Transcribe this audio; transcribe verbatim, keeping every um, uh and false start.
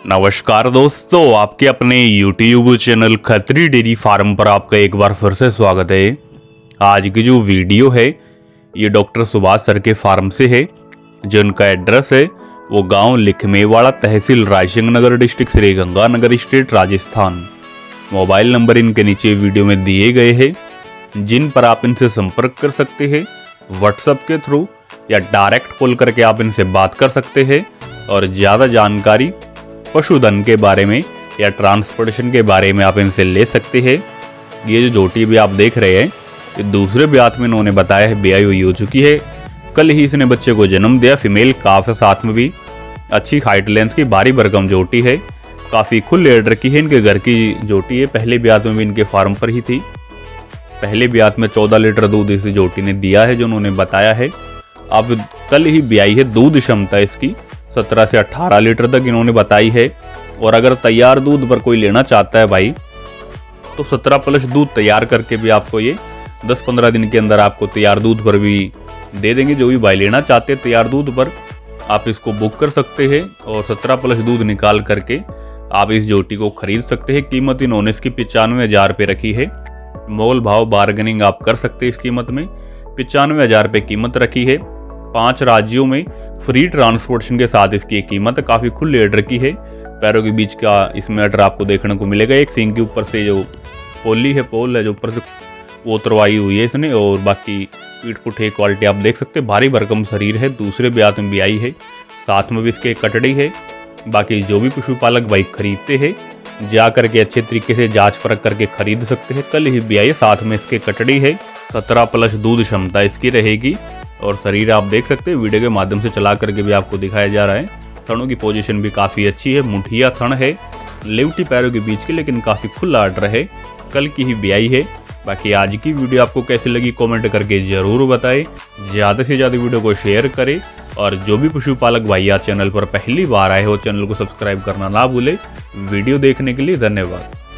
नमस्कार दोस्तों, आपके अपने YouTube channel Khatri dairy farm पर आपका एक बार फिर से स्वागत है। आज की जो वीडियो है ये डॉक्टर सुभाष सर के फार्म से है। जिनका एड्रेस है वो गांव लिखमेवाड़ा, तहसील Raisingh Nagar, district Shri Ganganagar, state Rajasthan. Mobile number इनके नीचे वीडियो में दिए गए हैं, जिन पर आप इनसे संपर्क कर सकते हैं व्हाट्सएप के थ्रू या डायरेक्ट कॉल करके आप इनसे बात कर सकते हैं। और ज़्यादा जानकारी पशुधन के बारे में या ट्रांसपोर्टेशन के बारे में आप इनसे ले सकते हैं। ये जो जोटी भी आप देख रहे हैं ये दूसरे ब्यात में इन्होंने बताया है ब्याई हुई हो चुकी है। कल ही इसने बच्चे को जन्म दिया। फीमेल काफ है, साथ में भी अच्छी हाइट लेंथ की भारी भरकम जोटी है। काफ़ी खुले एडर की है। इनके घर की जोटी है। पहले ब्यात में भी इनके फार्म पर ही थी। पहले ब्यात में चौदह लीटर दूध इस जोटी ने दिया है, जो उन्होंने बताया है। अब कल ही ब्याई है। दूध क्षमता इसकी सत्रह से अठारह लीटर तक इन्होंने बताई है। और अगर तैयार दूध पर कोई लेना चाहता है भाई, तो सत्रह प्लस दूध तैयार करके भी आपको ये दस पंद्रह दिन के अंदर आपको तैयार दूध पर भी दे देंगे। जो भी भाई लेना चाहते हैं तैयार दूध पर, आप इसको बुक कर सकते हैं और सत्रह प्लस दूध निकाल करके आप इस जोटी को खरीद सकते हैं। कीमत इन्होंने इसकी पचानवे हज़ार रुपये रखी है। मोल भाव बार्गेनिंग आप कर सकते हैं। इस कीमत में पचानवे हज़ार रुपये कीमत रखी है। पांच राज्यों में फ्री ट्रांसपोर्टेशन के साथ इसकी एक कीमत काफ़ी खुले एडर की है। पैरों के बीच का इसमें एडर आपको देखने को मिलेगा। एक सींग के ऊपर से जो पोली है, पोल है जो ऊपर से वो उतरवाई हुई है इसने। और बाकी पीठ पुठे क्वालिटी आप देख सकते हैं। भारी भरकम शरीर है। दूसरे ब्यात में भी आई है। साथ में भी इसके कटड़ी है। बाकी जो भी पशुपालक भाई खरीदते हैं जा करके अच्छे तरीके से जांच परख करके खरीद सकते हैं। कल ही भी आई है। साथ में इसके कटड़ी है। सत्रह प्लस दूध क्षमता इसकी रहेगी। और शरीर आप देख सकते हैं। वीडियो के माध्यम से चला करके भी आपको दिखाया जा रहा है। थनों की पोजीशन भी काफ़ी अच्छी है। मुठिया थन है, लेवटी पैरों के बीच के, लेकिन काफ़ी खुला आर्डर है। कल की ही ब्याई है। बाकी आज की वीडियो आपको कैसी लगी कमेंट करके ज़रूर बताएं। ज़्यादा से ज़्यादा वीडियो को शेयर करें। और जो भी पशुपालक भाई आज चैनल पर पहली बार आए हो चैनल को सब्सक्राइब करना ना भूले। वीडियो देखने के लिए धन्यवाद।